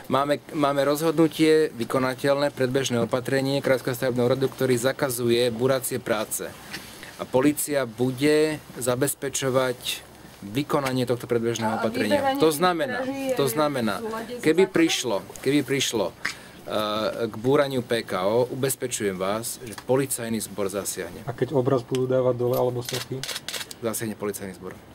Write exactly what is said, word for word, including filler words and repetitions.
Máme, máme rozhodnutie vykonateľné, predbežné opatrenie Krajského stavebného úradu, ktorý zakazuje buracie práce. A polícia bude zabezpečovať vykonanie tohto predbežného opatrenia. To znamená, to znamená, keby prišlo, keby prišlo k búraniu pé ká ó, ubezpečujem vás, že policajný zbor zasiahne. A keď obraz budú dávať dole alebo sochy? Zasiahne policajný zbor.